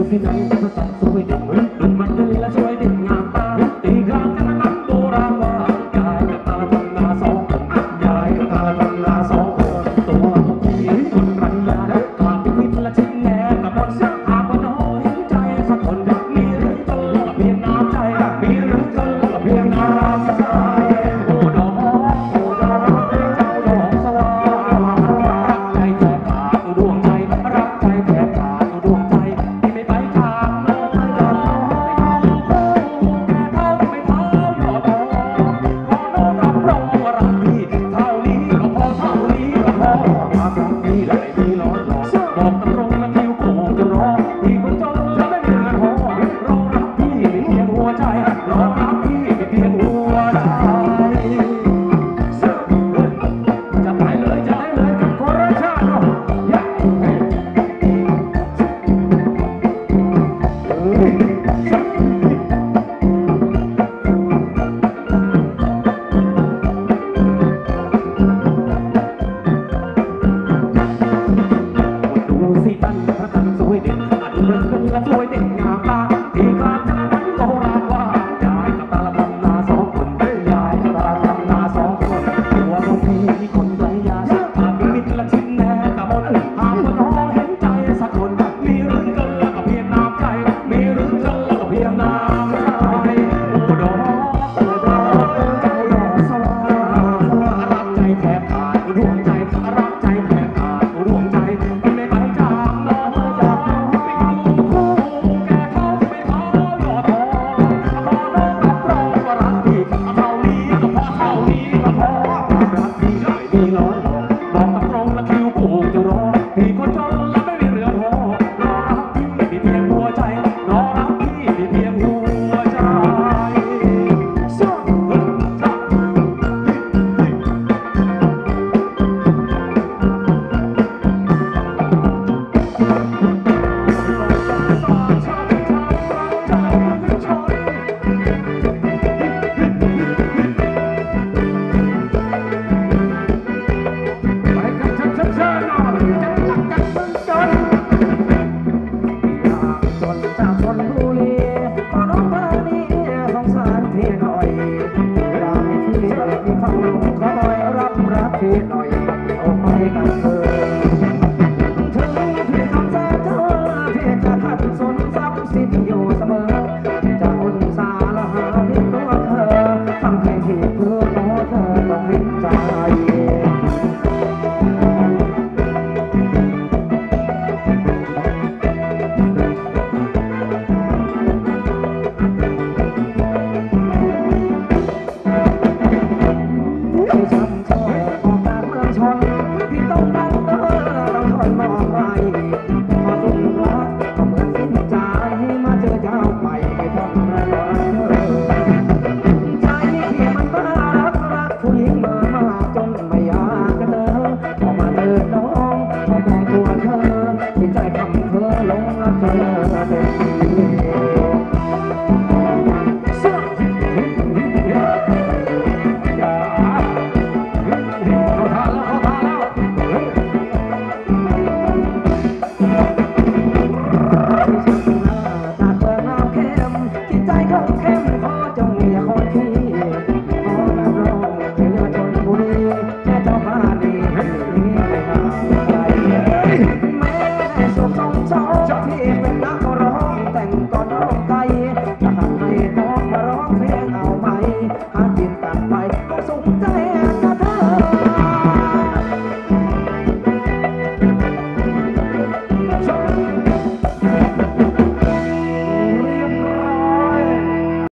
ที่ไหนก็ต้องสวยเด่นรุ่นมันเด่นและสวยเด่นงามตาตีกลางกันนั้นโบราณว่ายายกับตาทำนาสองคนยายกับตาทำนาสองคนตัวของพี่คนรัญญาทางพิพิธและชิ้นแง่กับมนต์หากว่าน้อยใจสักคนมีเรื่องจนเพียงน้ำใจมีเรื่องจนเพียงน้ำใจโอ้ดอกโอ้ดอกเจ้าดอกสว่างรักใจแทบขาดดวงใจรักใจแทบขาดดวงใจที่ไม่ไปทางโลกไม่ยอมแก่เท่าไม่เท่าหยอดขอโน้รับรองว่ารักพี่เท่านี้ก็พอเท่านี้ก็พอรักพี่และไม่มีร้อนหลอกบอกตรงและคิวโกงจะรอพี่คนจนจะไม่มีเงินหอรอรับพี่ไม่เพียงหัวใจรอรับพี่ไม่เพียงหัวใจจะไปเลยจะได้เลยกับโคราชเนาะดูสิตั้งพระตั้งสวยเด่นอันเรื่องกันละสวยเด่นงามตาที่กลางนั้นโบราณว่ายายกับตาทำนาสองคนยายกับตาทำนาสองคนตัวของพี่ที่คนไร้ยาหากมีมิตรละชิ้นแน่แต่มนหากว่าน้องเห็นใจสักคนมีเรื่องกันแล้วก็เพียงน้ำใจมีเรื่องกันแล้วก็เพียงน้ำใจโอ้ดอกโอ้ดอกเจ้าดอกสว่างรักใจแทบขาดดวงใจรักใจแทบขาดดวงใจที่ไม่ไปจากน้องอยากไปอยู่คู่แก่เท่าไม่เท่าหยอดทองขอน้องรับรองว่ารักพี่เท่านี้ก็พอเท่านี้ก็พอรักพี่ไม่มีร้อนหลอกบอกตรงและคิวโกงจะรอพี่คนจนและไม่มีเรือพอรอรับพี่ไม่มีเพียงหัวใจรอรับพี่ไม่เพียงหัวใจพี่หน่อยออกไปกันเถอะถึงพี่ทำแสนเธอพี่จะขัดสนทรัพย์สินอยู่เสมอจะอุตส่าห์ละหาเลี้ยงตัวเธอทำให้พี่เพื่อขอเธอต้องเห็นใจพี่ต้องตั้งเธอต้องทนมองไว้พอสุดรักก็เหมือนสิ้นใจมาเจอเจ้าใหม่ไม่ต้องรอเธอใจพี่มันบ้ารักผู้หญิงมากจนไม่อยากจะเดินพอมาเจอน้องพอมองตัวเธอที่ใจทำเธอหลงรักเธอ